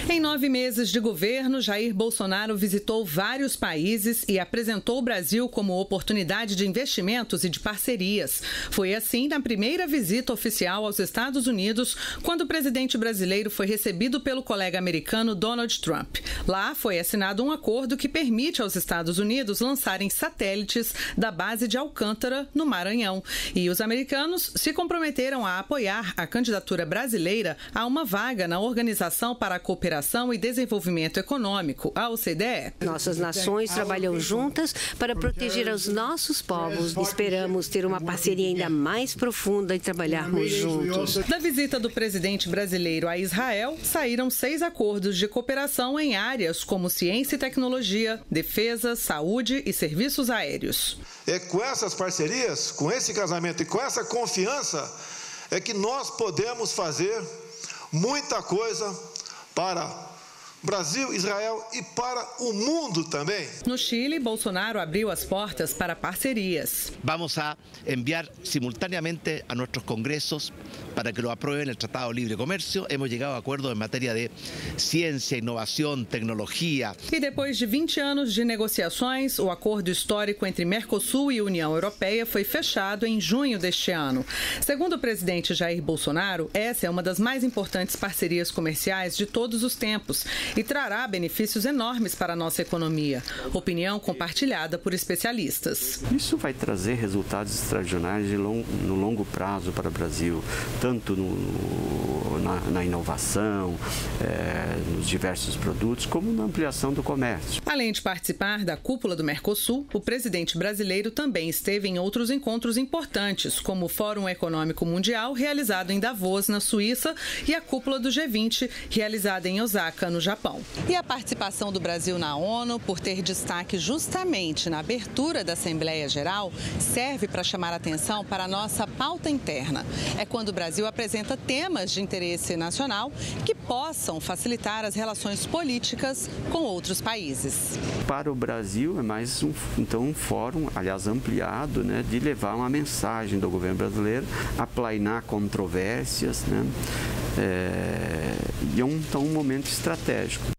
Em 9 meses de governo, Jair Bolsonaro visitou vários países e apresentou o Brasil como oportunidade de investimentos e de parcerias. Foi assim na primeira visita oficial aos Estados Unidos, quando o presidente brasileiro foi recebido pelo colega americano Donald Trump. Lá foi assinado um acordo que permite aos Estados Unidos lançarem satélites da base de Alcântara, no Maranhão. E os americanos se comprometeram a apoiar a candidatura brasileira a uma vaga na Organização para a Cooperação e Desenvolvimento Econômico, a OCDE. Nossas nações trabalham juntas para proteger os nossos povos. Esperamos ter uma parceria ainda mais profunda e trabalharmos juntos. Da visita do presidente brasileiro a Israel, saíram 6 acordos de cooperação em áreas como ciência e tecnologia, defesa, saúde e serviços aéreos. É com essas parcerias, com esse casamento e com essa confiança, é que nós podemos fazer muita coisa para Brasil, Israel e para o mundo também. No Chile, Bolsonaro abriu as portas para parcerias. Vamos a enviar simultaneamente a nossos congressos para que lo aprueben el Tratado de Libre Comercio. Hemos llegado a acuerdos en materia de ciencia, innovación, tecnología. E depois de 20 anos de negociações, o acordo histórico entre Mercosul e União Europeia foi fechado em junho deste ano. Segundo o presidente Jair Bolsonaro, essa é uma das mais importantes parcerias comerciais de todos os tempos e trará benefícios enormes para a nossa economia. Opinião compartilhada por especialistas. Isso vai trazer resultados extraordinários no longo prazo para o Brasil, tanto na inovação, nos diversos produtos, como na ampliação do comércio. Além de participar da cúpula do Mercosul, o presidente brasileiro também esteve em outros encontros importantes, como o Fórum Econômico Mundial, realizado em Davos, na Suíça, e a cúpula do G20, realizada em Osaka, no Japão. E a participação do Brasil na ONU, por ter destaque justamente na abertura da Assembleia Geral, serve para chamar atenção para a nossa pauta interna. É quando o Brasil apresenta temas de interesse nacional que possam facilitar as relações políticas com outros países. Para o Brasil é mais um fórum, aliás ampliado, de levar uma mensagem do governo brasileiro, aplainar controvérsias, e é um momento estratégico.